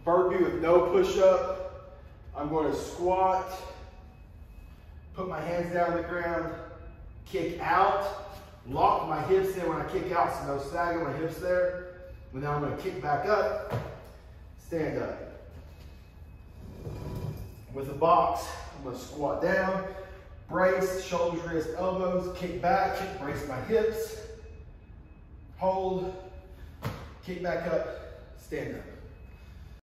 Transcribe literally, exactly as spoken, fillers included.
burpee with no push-up. I'm going to squat, put my hands down on the ground, kick out, lock my hips in when I kick out, so no sag on my hips there. And now I'm going to kick back up, stand up. With the box, I'm going to squat down, brace, shoulders, wrists, elbows, kick back, kick, brace my hips, hold, kick back up, stand up.